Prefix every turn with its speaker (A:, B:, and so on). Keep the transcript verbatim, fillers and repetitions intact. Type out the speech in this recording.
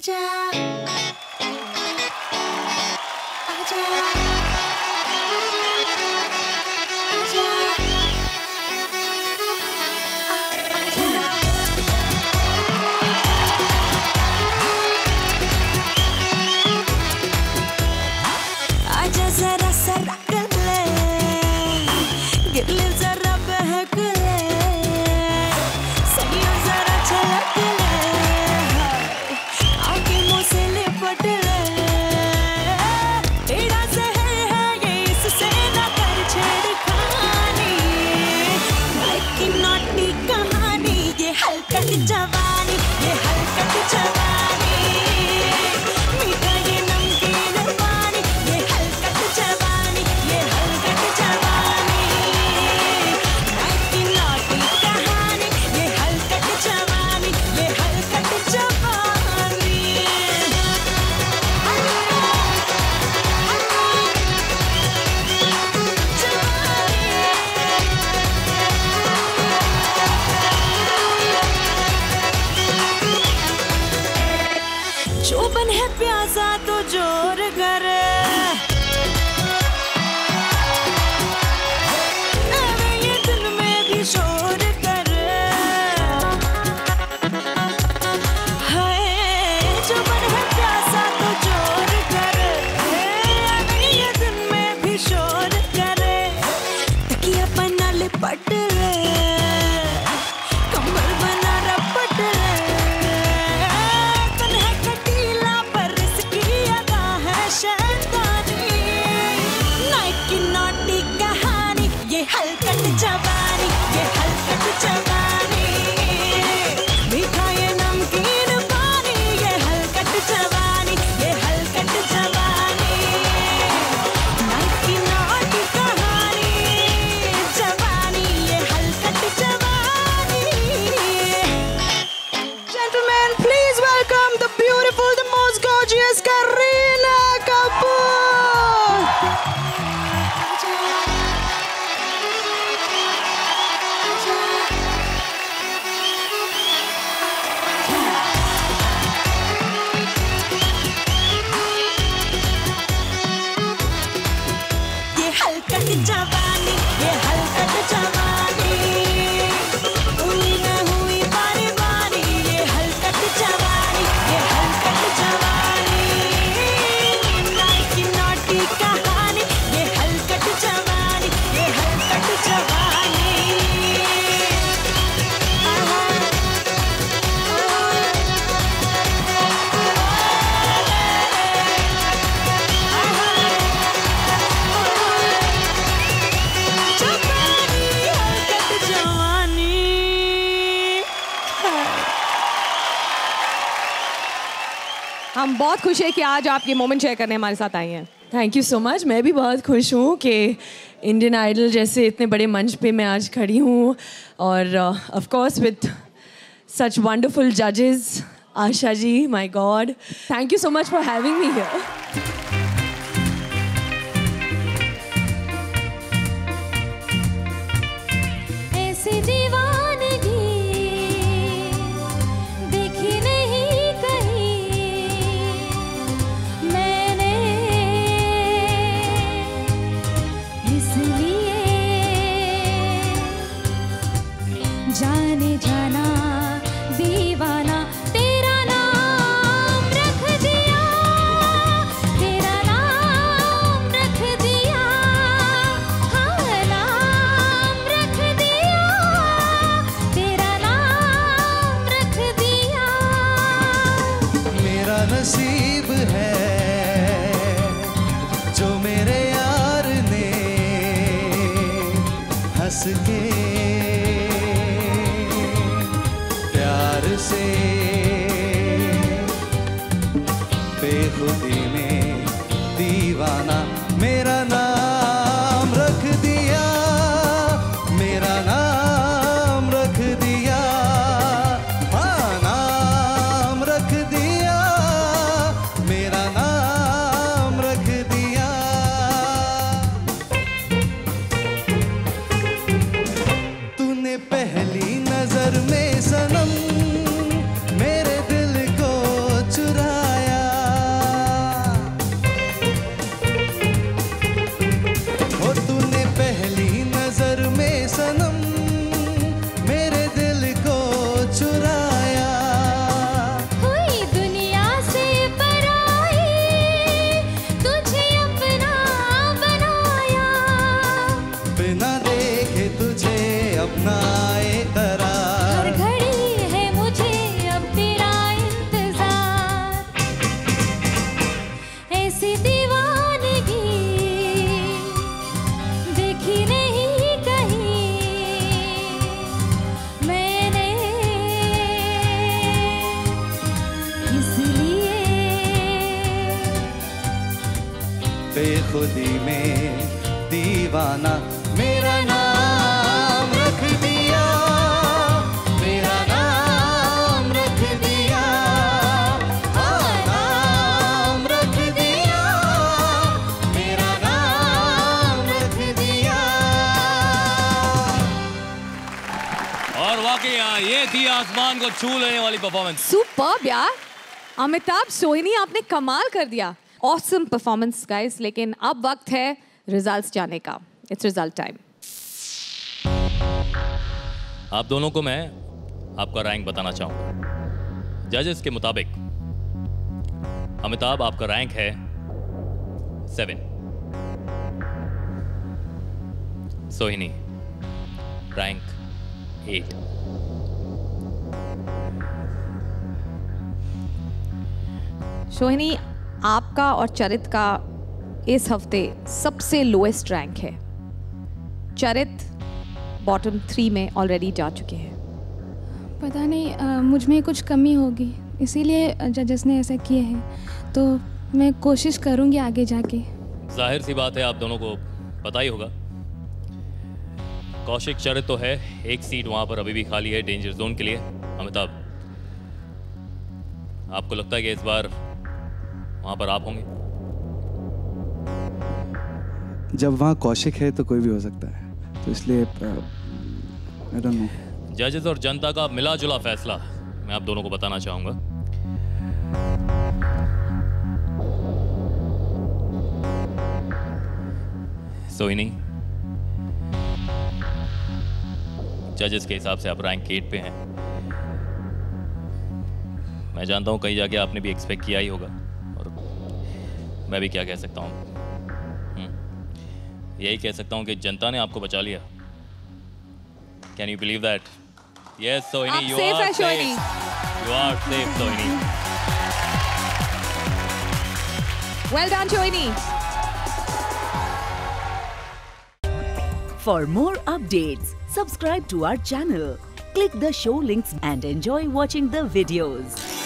A: आजा आजा आजा जरा सरक ले गिर ले जरा बहक ले सैया जरा छलक ले आगे मुँह से लिपट ले तेरा जहर है ये इससे ना कर छेड़खानी की नौटी कहानी ये हलकट जवानी ये हलकट जवानी मीठा ये नमकीन पानी ये हलकट जवानी ये हलकट जवानी की नौटी कहानी ये हलकट जवानी ये हलकट जवानी चौबन है प्यासा तो जोर करे अरे ये दिन में भी शोर करे हाय चौबन है प्यासा तो जोर करे अरे ये दिन में भी शोर करे तकिया पन्ना लिपट ले कमर बना रपट ले हलकट जवानी ये हलकट जवानी मीठा ये नमकीन पानी ये हलकट जवानी ये हलकट जवानी नाइट की नौटी कहानी जवानी ये हलकट जवानी Gentlemen, please welcome the beautiful, the most gorgeous Kareena Kapoor. हलकट जवानी ये हलकट जवानी हुई न हुई बारी बारी ये हलकट जवानी ये हलकट जवानी नाइट की नौटी कहानी ये हलकट जवानी ये हलकट जवानी
B: हम बहुत खुश हैं कि आज आप ये मोमेंट शेयर करने हमारे साथ आई हैं।
C: Thank you so much. मैं भी बहुत खुश हूँ कि इंडियन आइडल जैसे इतने बड़े मंच पे मैं आज खड़ी हूँ और of course with such wonderful जजेस। Asha ji, my god, thank you so much for having me here.
A: जाने जाना दीवाना तेरा नाम रख दिया, तेरा नाम रख दिया, हाँ नाम रख दिया, तेरा नाम रख दिया।
D: मेरा नसीब है जो मेरे यार ने हंस के से बेखुदी में दीवाना मेरा नाम रख दिया, मेरा नाम रख दिया, हाँ नाम रख दिया, मेरा नाम रख दिया। तूने पहली नजर में सनम मेरे दिल को चुरा ना आए करार।
A: हर घड़ी है मुझे अब तेरा इंतजार, ऐसी दीवानगी देखी नहीं कहीं मैंने, इसलिए
D: बेखुदी में दीवाना मेरा नाम रख दिया, मेरा नाम रख दिया, हाँ नाम रख दिया, मेरा नाम रख दिया।
E: और वाकई हाँ, ये थी आसमान को छू लेने वाली परफॉर्मेंस।
B: सुपर्ब यार, अमिताभ सोहिनी आपने कमाल कर दिया। ऑसम परफॉर्मेंस गाइस, लेकिन अब वक्त है रिजल्ट्स जाने का। It's result time.
E: आप दोनों को मैं आपका रैंक बताना चाहूंगा। जजेस के मुताबिक अमिताभ आपका रैंक है सेवन, सोहिनी रैंक एट।
B: सोहिनी, आपका और चरित का इस हफ्ते सबसे लोएस्ट रैंक है। चरित बॉटम थ्री में ऑलरेडी जा चुके हैं।
F: पता नहीं अ, मुझ में कुछ कमी होगी, इसीलिए जजेस ने ऐसा किए हैं, तो मैं कोशिश करूंगी आगे जाके।
E: जाहिर सी बात है, आप दोनों को पता ही होगा। कौशिक चरित तो है, एक सीट वहां पर अभी भी खाली है डेंजर जोन के लिए। अमिताभ, आपको लगता है कि इस बार वहां पर आप होंगे?
G: जब वहाँ कौशिक है तो कोई भी हो सकता है, तो इसलिए आई डोंट नो।
E: जजेस और जनता का मिला जुला फैसला मैं आप दोनों को बताना चाहूंगा। सोहिनी, जजेस के हिसाब से आप रैंक एट पे हैं। मैं जानता हूं कहीं जाके आपने भी एक्सपेक्ट किया ही होगा, और मैं भी क्या कह सकता हूं, यही कह सकता हूं कि जनता ने आपको बचा लिया। Can you believe that? Yes Sohini,
B: आप
E: यू
B: safe
E: आर
B: है, Sohini.
E: You are safe Sohini.
B: Well done Sohini.
H: For more updates, subscribe to our channel, click the show links and enjoy watching the videos.